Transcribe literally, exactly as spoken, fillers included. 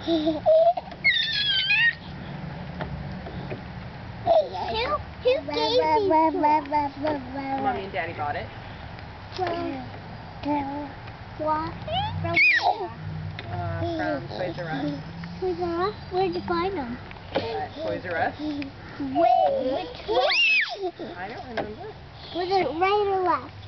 Who, who gave these to us? Mommy and Daddy bought it. From, what? From where? Uh, from Toys R Us. Toys R Us? Where'd you find them? At Toys R Us. Wait, which way? I don't remember. Was it right or left?